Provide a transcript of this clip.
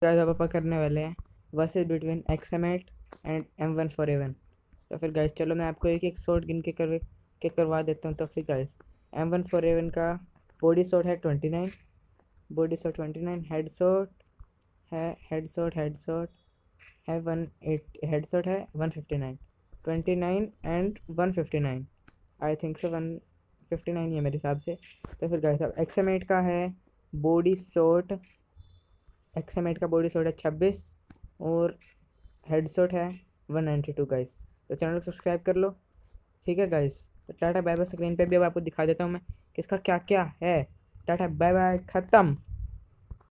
Guys अब अपन करने वाले हैं versus between XM8 and M147। तो फिर गाइस चलो मैं आपको एक एक शॉट गिन के करवा देता हूँ। तो फिर गाइस M147 का बॉडी शॉट है 29, बॉडी शॉट 29, हेड शॉट है हेड शॉट है 18, हेड शॉट है 159, 29 एंड 159, आई थिंक सो 159 ही है मेरे हिसाब से। तो फिर गाइस अब XM8 का है बॉडी शॉट, XM8 का बॉडी शॉट है 26 और हेडशॉट है 192 गाइस। तो चैनल को सब्सक्राइब कर लो, ठीक है गाइस। तो टाटा बाय बाय। स्क्रीन पे भी अब आपको दिखा देता हूँ मैं कि इसका क्या क्या है। टाटा बाय बाय, ख़त्म।